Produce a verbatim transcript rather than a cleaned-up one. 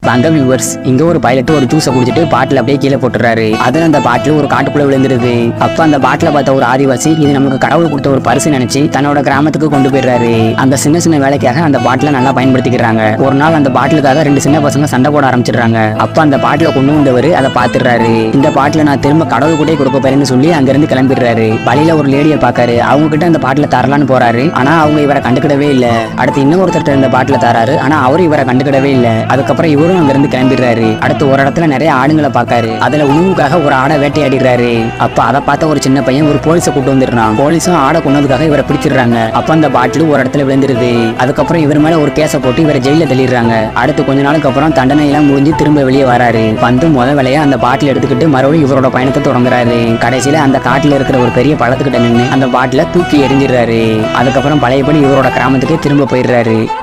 வாங்க வியூவர்ஸ், இங்க ஒரு பைலட் ஒரு ஜூஸை குடிச்சிட்டு பாட்டில் அப்படியே கீழே போட்டுறாரு. அதுல அந்த பாட்டில் ஒரு காட்டுக்குள்ள விழுந்துருது. அப்ப அந்த பாட்டில பார்த்த ஒரு ஆதிவாசி இது நமக்கு கடவுள் கொடுத்த ஒரு பரிசு நினைச்சு தன்னோட கிராமத்துக்கு கொண்டு போயிடுறாரு. அந்த சின்ன சின்ன வேலைக்காக அந்த பாட்டில நல்லா பயன்படுத்திக்கிறாங்க. ஒரு நாள் அந்த பாட்டிலுக்காக ரெண்டு சின்ன பசங்க சண்டை போட ஆரம்பிச்சிடுறாங்க. அப்ப அந்த பாட்டில கொண்டு வந்தவர் அதை பாத்துறாரு. இந்த பாட்டில நான் திரும்ப கடவுள் கூட கொடுக்க போறேன்னு சொல்லி அங்க இருந்து கிளம்பிடுறாரு. வழியில ஒரு லேடியை பாக்காரு. அவங்க கிட்ட அந்த பாட்டில தரலான்னு போறாரு. ஆனா அவங்க இவரை கண்டுக்கிடவே இல்ல. அடுத்து இன்னொருத்தர் இந்த பாட்டில தராரு. ஆனா அவரு இவரை கண்டுக்கிடவே இல்ல. அதுக்கப்புறம் இவரும் அங்க இருந்து கிளம்பிடுறாரு. அடுத்து ஒரு இடத்துல நிறைய ஆடுங்களை பாக்காரு. அதுல உணவுக்காக ஒரு ஆடை வேட்டையாடிடுறாரு. அப்ப அதை பார்த்த ஒரு சின்ன பையன் ஒரு போலீஸை கூட்டு வந்துடுறான். போலீஸும் ஆடை கொண்டதுக்காக இவரை பிடிச்சிடுறாங்க. அப்ப அந்த பாட்டில் ஒரு இடத்துல விழுந்துருது. அதுக்கப்புறம் இவர் மேல ஒரு கேஸை போட்டு இவரை ஜெயில தள்ளிடுறாங்க. அடுத்து கொஞ்ச நாளுக்கு அப்புறம் தண்டனை எல்லாம் முடிஞ்சு திரும்ப வெளியே வராரு. வந்து முத வேலையா அந்த பாட்டில் எடுத்துக்கிட்டு மறுபடியும் இவரோட பயணத்தை தொடங்குறாரு. கடைசியில அந்த காட்டுல இருக்கிற ஒரு பெரிய பழத்துக்கிட்ட நின்று அந்த பாட்டில தூக்கி எரிஞ்சிடுறாரு. அதுக்கப்புறம் பழையபடி இவரோட கிராமத்துக்கு திரும்ப போயிடுறாரு.